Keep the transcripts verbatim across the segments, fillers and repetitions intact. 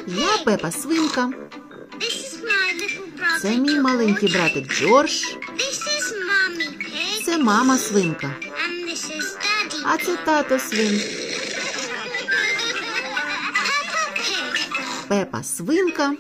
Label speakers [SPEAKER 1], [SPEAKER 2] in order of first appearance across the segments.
[SPEAKER 1] Я Пепа свинка.
[SPEAKER 2] This is my little brother
[SPEAKER 1] Це мій маленький братик Джордж.
[SPEAKER 2] This is Mummy Pig.
[SPEAKER 1] Це мама свинка.
[SPEAKER 2] And this is Daddy.
[SPEAKER 1] А це тато свин.
[SPEAKER 2] Peppa Pig.
[SPEAKER 1] Пепа свинка.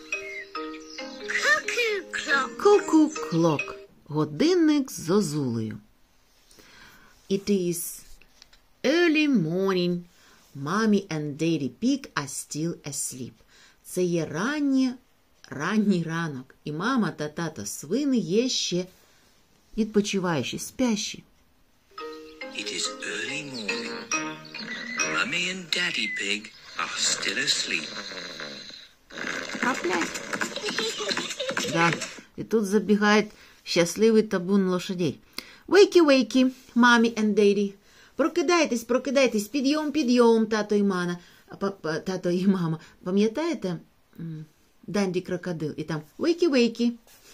[SPEAKER 2] Cuckoo clock.
[SPEAKER 1] Ку-ку-клок. Годинник з зозулею. It is early morning. Mommy and Daddy Pig are still asleep. Це є раннє, ранній ранок. І мама та тато свини є ще відпочиваючі, спящі.
[SPEAKER 3] It is early morning. Mummy and Daddy Pig are still asleep.
[SPEAKER 1] Краплять. Да. І тут забігає щасливий табун лошадей. Вейкі-вейкі, мамі and Daddy. Прокидайтесь, прокидайтесь, підйом, підйом, тато і мама. Тато і мама. Пам'ятаєте Данді Крокодил? І там вейкі-вейкі.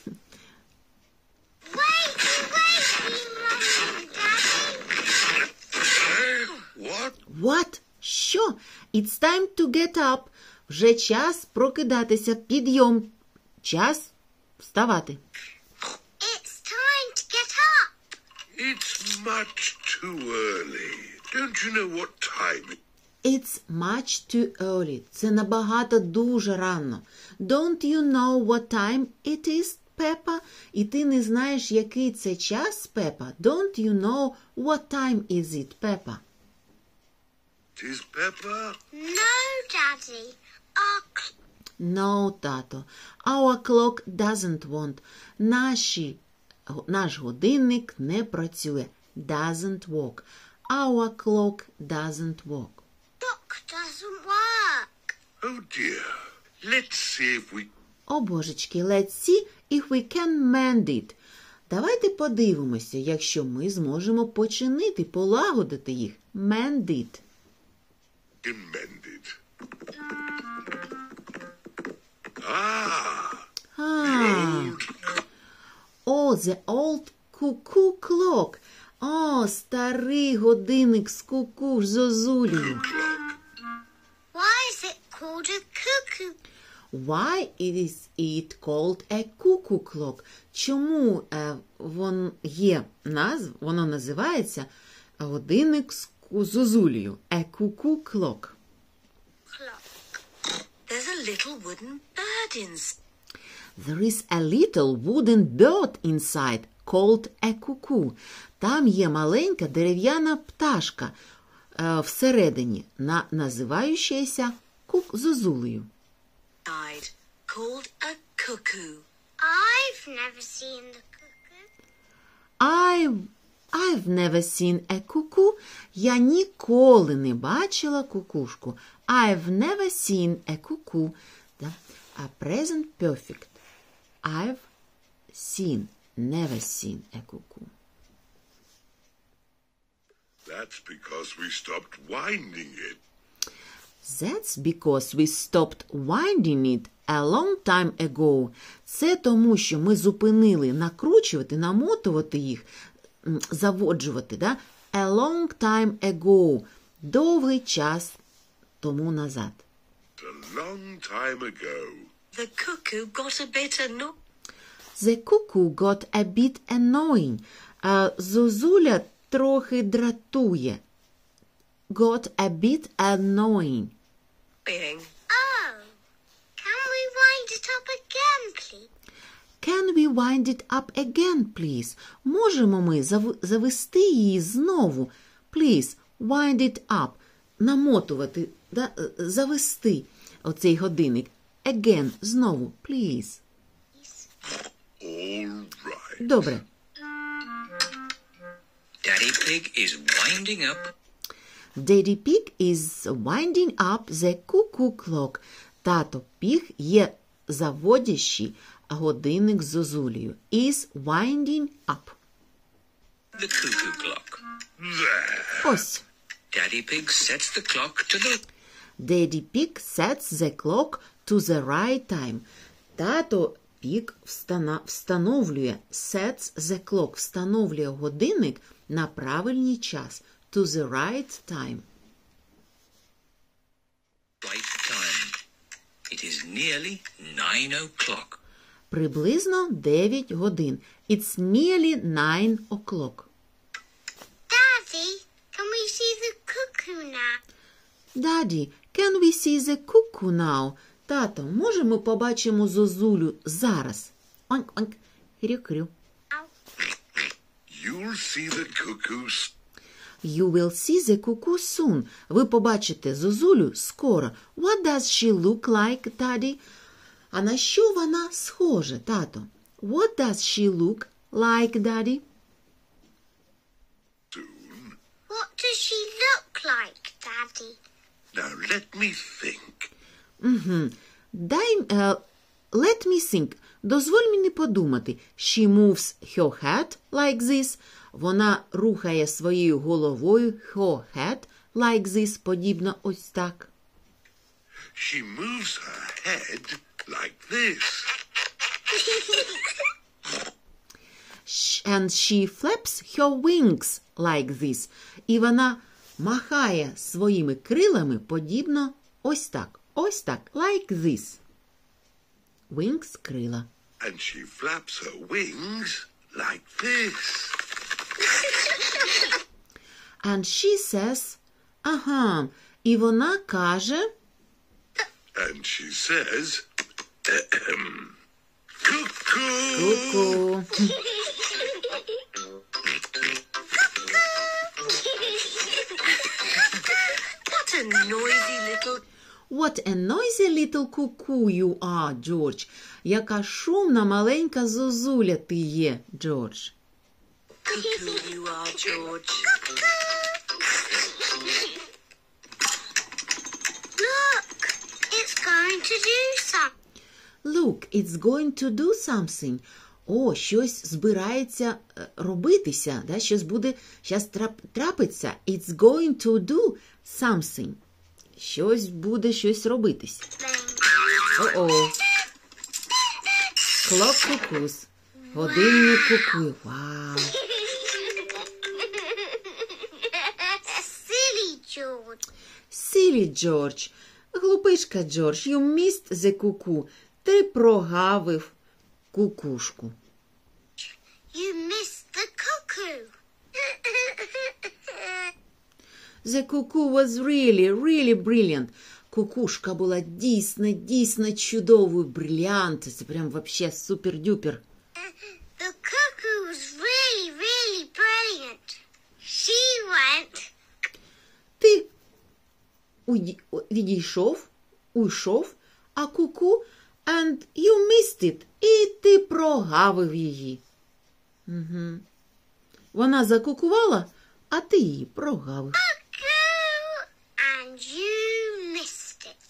[SPEAKER 2] Wakey, wakey, Mummy and Daddy.
[SPEAKER 3] What?
[SPEAKER 1] What? Що? It's time to get up. Вже час прокидатися, підйом. Час вставати.
[SPEAKER 2] It's time to get up.
[SPEAKER 4] It's much too early. Don't you know what time it
[SPEAKER 1] It's much too early. Це набагато дуже рано. Don't you know what time it is, Peppa? І ти не знаєш, який це час, Peppa? Don't you know what time is it, Peppa?
[SPEAKER 4] is, Peppa?
[SPEAKER 2] No, Daddy. Our cl-
[SPEAKER 1] No, тато. Our clock doesn't want. Наші, наш годинник не працює. Doesn't work. Our clock doesn't work.
[SPEAKER 2] clock doesn't work.
[SPEAKER 4] Oh dear. Let's see if we...
[SPEAKER 1] О, божечки, let's see if we can mend it. Давайте подивимося, якщо ми зможемо починити, полагодити їх. Mend it.
[SPEAKER 4] mend it. Ah!
[SPEAKER 1] Ah. Oh, the old cuckoo clock. О, старий годинник з куку зозулею.
[SPEAKER 2] Why is it called a cuckoo?
[SPEAKER 1] Why is it called a cuckoo clock? Чому е, вон є назв, воно називається годинник з зозулею? A cuckoo clock.
[SPEAKER 2] Clock.
[SPEAKER 5] There's a little wooden bird inside.
[SPEAKER 1] There is a little wooden bird inside called a cuckoo. Там є маленька дерев'яна пташка е, всередині, на, називаючася кук зозулею.
[SPEAKER 5] Called a cuckoo.
[SPEAKER 2] I've never seen the cuckoo.
[SPEAKER 1] I've, I've never seen a cuckoo. Я ніколи не бачила кукушку. I've never seen a cuckoo. Да? A present perfect. I've seen, never seen a cuckoo.
[SPEAKER 4] That's because we stopped winding it.
[SPEAKER 1] That's because we stopped winding it a long time ago. Це тому, що ми зупинили накручувати, намотувати їх, заводжувати, да? A long time ago. Довгий час тому назад.
[SPEAKER 4] A long time ago.
[SPEAKER 5] The cuckoo got a bit annoyed.
[SPEAKER 1] The cuckoo got a bit annoying. А зозуля трохи дратує. Got a bit annoying.
[SPEAKER 2] Oh. Can we wind it up again, please?
[SPEAKER 1] Can we wind it up again, please? Можемо ми зав... завести її знову? Please, wind it up. Намотувати, да? Завести оцей годинник. Again, знову, please.
[SPEAKER 4] All right.
[SPEAKER 1] Добре.
[SPEAKER 3] Daddy Pig is winding up.
[SPEAKER 1] Daddy Pig is winding up the cuckoo clock. Тато Піг є заводящий годинник з зозулею. Is winding up.
[SPEAKER 3] The cuckoo clock.
[SPEAKER 4] There.
[SPEAKER 1] Ось.
[SPEAKER 3] Daddy Pig sets the clock to the...
[SPEAKER 1] Daddy Pig sets the clock to the right time. Тато Піг встана... встановлює, sets the clock, встановлює годинник на правильний час. To the right time.
[SPEAKER 3] Right time. It is nearly nine o'clock.
[SPEAKER 1] Приблизно дев'ять годин. It's nearly nine o'clock.
[SPEAKER 2] Daddy, can we see the cuckoo now?
[SPEAKER 1] Daddy, can we see the cuckoo now? Тато, може ми побачимо зозулю зараз? Оньк-оньк, хрю-хрю.
[SPEAKER 4] You'll see the cuckoos.
[SPEAKER 1] You will see the cuckoo soon. Ви побачите зозулю скоро. What does she look like, Daddy? А на що вона схожа, тато? What does she look like, Daddy?
[SPEAKER 4] Soon.
[SPEAKER 2] What does she look like, Daddy?
[SPEAKER 4] Now let me think.
[SPEAKER 1] Угу. Дай, uh, let me think. Дозволь мені подумати. She moves her head like this. Вона рухає своєю головою her head like this, подібно ось так.
[SPEAKER 4] She moves her head like this.
[SPEAKER 1] And she flaps her wings like this. І вона махає своїми крилами подібно ось так. Ось так. Like this. Wings – крила.
[SPEAKER 4] And she flaps her wings like this.
[SPEAKER 1] And she says, ага. І вона каже,
[SPEAKER 4] And she says, ahem, cuckoo.
[SPEAKER 1] ку-ку.
[SPEAKER 5] What a noisy little...
[SPEAKER 1] What a noisy little cuckoo you are, George. Яка шумна маленька зозуля ти є, Джордж.
[SPEAKER 5] cuckoo you are, George.
[SPEAKER 2] Look, it's going to do something.
[SPEAKER 1] Look, it's going to do something. О, щось збирається е, робитися, да? Щось буде, щас трап, трапиться. It's going to do something. Щось буде, щось робитись. О-о. Clock cuckoos. Годинник куку. Вау.
[SPEAKER 2] Silly George.
[SPEAKER 1] Silly George. Глупишка Джордж, you missed the cuckoo. Ти прогавив кукушку.
[SPEAKER 2] You missed the cuckoo.
[SPEAKER 1] The cuckoo was really, really brilliant. Кукушка була дійсно, дійсно чудовою, брилянт. Це прям вообще супер-дюпер.
[SPEAKER 2] The cuckoo was really, really brilliant. She went.
[SPEAKER 1] Ти уйді- відійшов, уйшов, а куку, and you missed it, і ти прогавив її. Угу. Вона закукувала, а ти її прогавив.
[SPEAKER 2] Cuckoo, and you missed it.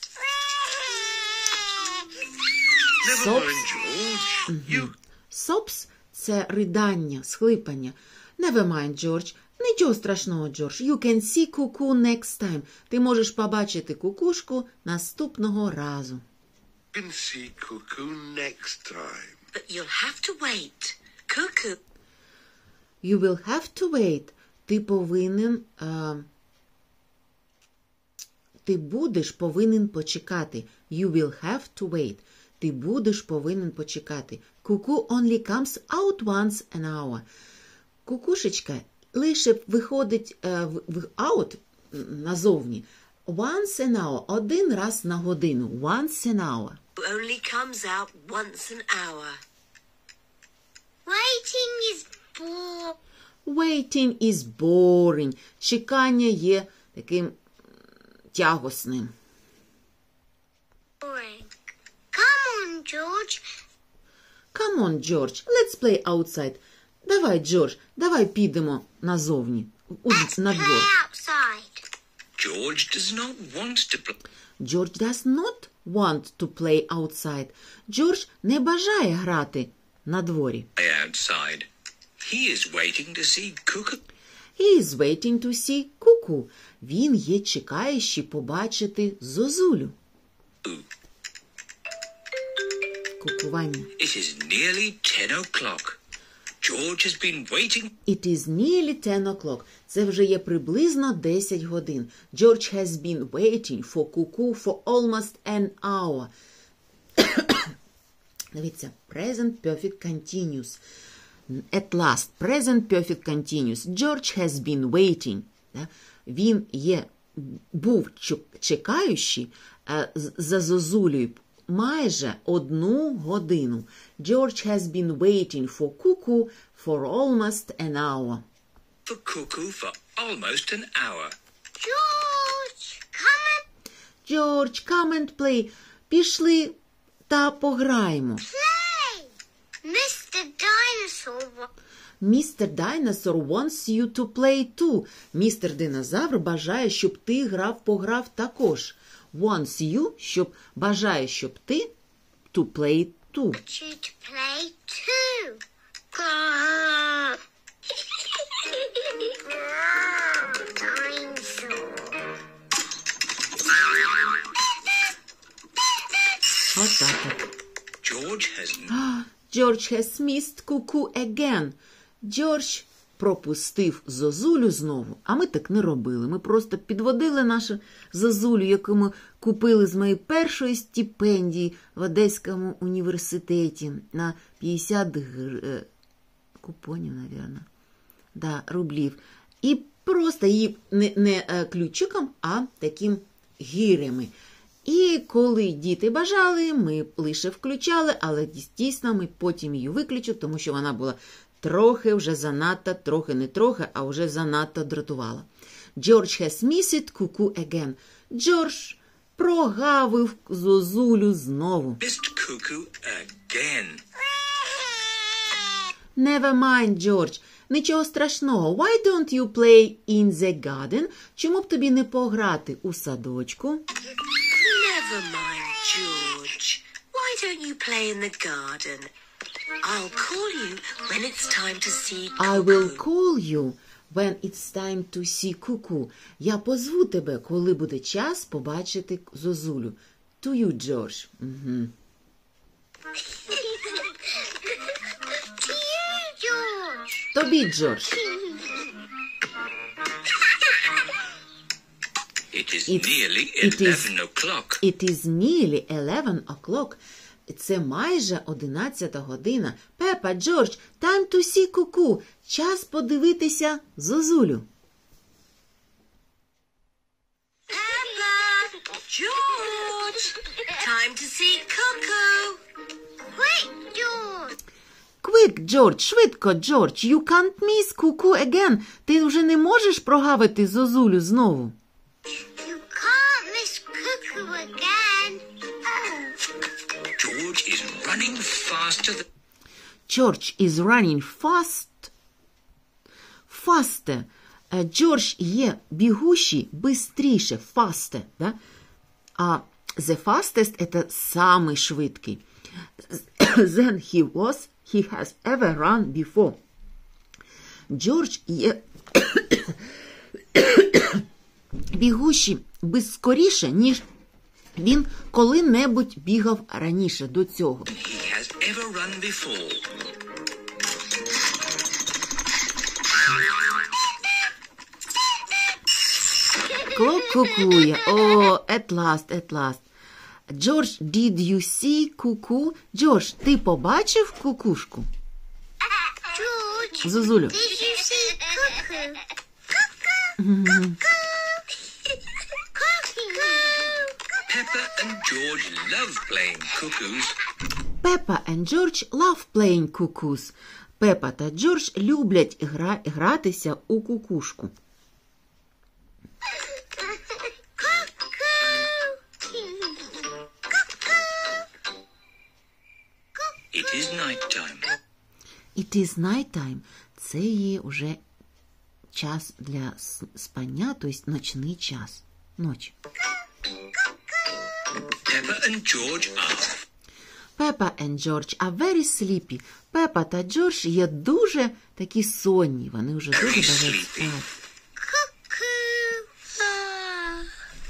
[SPEAKER 4] Never
[SPEAKER 1] Sops.
[SPEAKER 4] mind, George. You
[SPEAKER 1] Sobs – це ридання, схлипання. Never mind, George. Нічого страшного, Джордж. You can see cuckoo next time. Ти можеш побачити кукушку наступного разу.
[SPEAKER 4] can see cuckoo next time.
[SPEAKER 5] But you'll have to wait. Cuckoo...
[SPEAKER 1] You will have to wait. Ти повинен... А... Ти будеш повинен почекати. You will have to wait. Ти будеш повинен почекати. Cuckoo only comes out once an hour. Кукушечка лише виходить е, в, в out назовні. Once an hour. Один раз на годину. Once an hour.
[SPEAKER 5] only comes out once an hour.
[SPEAKER 2] Waiting is boring.
[SPEAKER 1] Waiting is boring. Чекання є таким тягосним.
[SPEAKER 2] Come on, George.
[SPEAKER 1] Come on, George, let's play outside. Давай, Джордж, давай підемо назовні, у,
[SPEAKER 2] Let's
[SPEAKER 1] на
[SPEAKER 2] play
[SPEAKER 1] двор.
[SPEAKER 2] outside.
[SPEAKER 3] George does not want to play.
[SPEAKER 1] George does not want to play outside. Джордж не бажає грати на дворі.
[SPEAKER 3] outside. He is waiting to see Cuckoo.
[SPEAKER 1] He is waiting to see Cuckoo. Він є чекаючи побачити зозулю. Кукування.
[SPEAKER 3] It is nearly ten o'clock. George has been waiting.
[SPEAKER 1] It is nearly ten o'clock. Це вже є приблизно десять годин. George has been waiting for Cuckoo for almost an hour. Дивіться, present perfect continuous. At last, present perfect continuous. George has been waiting. Він є, був чекаючий за зозулею майже одну годину. George has been waiting for cuckoo for almost an hour.
[SPEAKER 3] For cuckoo for almost an hour.
[SPEAKER 2] George, come and
[SPEAKER 1] George, come and play. Пішли та пограємо.
[SPEAKER 2] play. Mister Dinosaur wa-
[SPEAKER 1] Містер Dinosaur wants you to play too. Містер Динозавр бажає, щоб ти грав, пограв також. Wants you, щоб бажає, щоб ти to play too.
[SPEAKER 2] want you to play too. Grrr. Dinosaur.
[SPEAKER 1] Отак от.
[SPEAKER 3] George has
[SPEAKER 1] George has missed cuckoo again. George пропустив зозулю знову, а ми так не робили. Ми просто підводили нашу зозулю, яку ми купили з моєї першої стипендії в Одеському університеті на п'ятдесят гр... купонів, мабуть. Да, рублів. І просто її не, не ключиком, а таким гирями. І коли діти бажали, ми лише включали, але дійсно ми потім її виключили, тому що вона була трохи вже занадто, трохи не трохи, а вже занадто дратувала. George has missed cuckoo again. Джордж прогавив зозулю знову.
[SPEAKER 3] missed cuckoo again.
[SPEAKER 1] Never mind, George. Нічого страшного. Why don't you play in the garden? Чому б тобі не пограти у садочку?
[SPEAKER 5] Never mind, George. Why don't you play in the garden? I'll call you when it's time to see Cuckoo.
[SPEAKER 1] I will call you when it's time to see Cuckoo. Я позву тебе, коли буде час побачити зозулю. To you, George. Угу.
[SPEAKER 2] To you, George.
[SPEAKER 1] Тобі, Джордж.
[SPEAKER 3] It is
[SPEAKER 1] It's-
[SPEAKER 3] nearly
[SPEAKER 1] it is-
[SPEAKER 3] eleven o'clock.
[SPEAKER 1] It is nearly eleven o'clock. Це майже одинадцята година. Пепа, Джордж, time to see Cuckoo. Час подивитися зозулю.
[SPEAKER 2] Peppa.
[SPEAKER 5] George! Time to see Cuckoo.
[SPEAKER 2] Quick, George.
[SPEAKER 1] Quick, Джордж, швидко, Джордж. You can't miss Cuckoo again. Ти вже не можеш прогавити зозулю знову.
[SPEAKER 2] You can't miss Cuckoo again.
[SPEAKER 3] George is running faster than...
[SPEAKER 1] George is running fast. Faster. Е, Джордж є бігущий бистріше, faster, да? А the fastest – это самий швидкий. Than he was, he has ever run before. Джордж є бігущий скоріше, ніж він коли-небудь бігав раніше до цього.
[SPEAKER 3] he has ever run before.
[SPEAKER 1] Клок кукує. О, at last, at last. George, did you see Cuckoo? Джордж, ти побачив кукушку?
[SPEAKER 2] George,
[SPEAKER 1] Зозулю.
[SPEAKER 2] did you see Cuckoo? Cuckoo. Cuckoo.
[SPEAKER 3] Peppa and George love playing cuckoos.
[SPEAKER 1] Peppa and George love playing cuckoos. Пепа та Джордж люблять гра... гратися у кукушку.
[SPEAKER 3] It is night time.
[SPEAKER 1] It is night time. Це є вже час для с- спання, тобто ночний час. Ноч.
[SPEAKER 3] Peppa and George are
[SPEAKER 1] Peppa and George are very sleepy. Пепа та Джордж є дуже такі сонні. Вони вже дуже
[SPEAKER 3] Very
[SPEAKER 1] бажають
[SPEAKER 3] sleepy.
[SPEAKER 1] спати.
[SPEAKER 2] Cuckoo. Ah.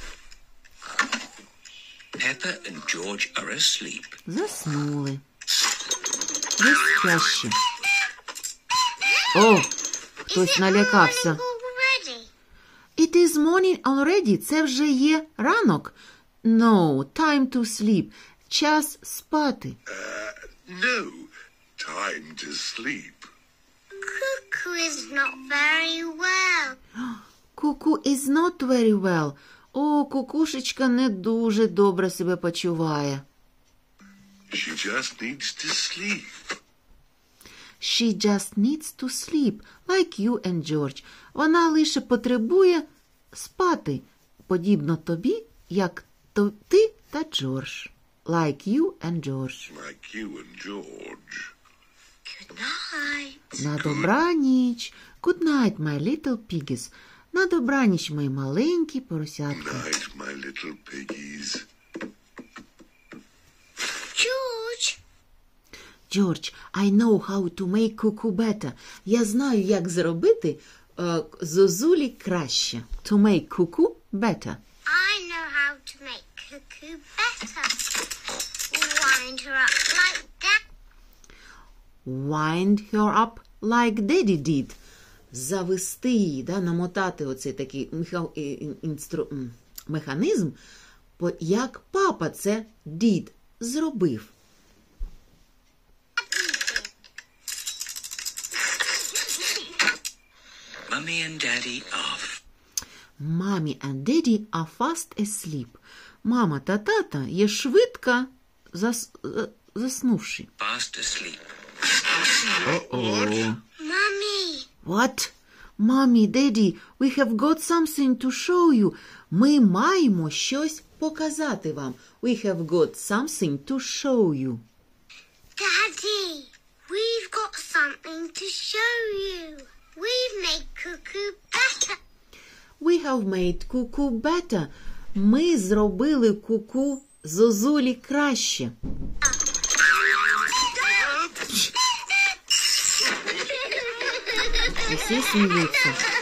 [SPEAKER 3] Peppa and George are asleep.
[SPEAKER 1] Заснули. Ви спящі. О, хтось налякався.
[SPEAKER 2] Already.
[SPEAKER 1] It is morning already. Це вже є ранок. No, time to sleep. час спати.
[SPEAKER 4] No, time to sleep.
[SPEAKER 2] Cuckoo is not very well.
[SPEAKER 1] Куку is not very well. О, кукушечка не дуже добре себе почуває.
[SPEAKER 4] She just needs to sleep.
[SPEAKER 1] She just needs to sleep, like you and George. Вона лише потребує спати, подібно тобі, як то ти та Джордж. Like you and George.
[SPEAKER 4] Like you and George.
[SPEAKER 5] Good night.
[SPEAKER 1] На добраніч. Good night, my little piggies. На добраніч, мої маленькі поросятка.
[SPEAKER 4] Night, my little piggies.
[SPEAKER 2] George,
[SPEAKER 1] George, I know how to make cuckoo better. Я знаю, як зробити е, зозулі краще. To make cuckoo better.
[SPEAKER 2] I know how to make Cuckoo better. Wind her up like that.
[SPEAKER 1] Wind her up like daddy did. Завести її, да, намотати оцей такий меха- і- інстру... м, механізм, по- як папа це did, зробив.
[SPEAKER 3] Mummy and Daddy off.
[SPEAKER 1] Mommy and daddy are fast asleep. Мама та тата є швидко зас... е, заснувши.
[SPEAKER 3] Fast asleep.
[SPEAKER 1] О-о.
[SPEAKER 2] Mummy,
[SPEAKER 1] What? Mommy, Daddy, we have got something to show you. Ми маємо щось показати вам. We have got something to show you.
[SPEAKER 2] Daddy, we've got something to show you. We've made Cuckoo better.
[SPEAKER 1] We have made cuckoo better. Ми зробили куку зозулі краще. Усі сміються.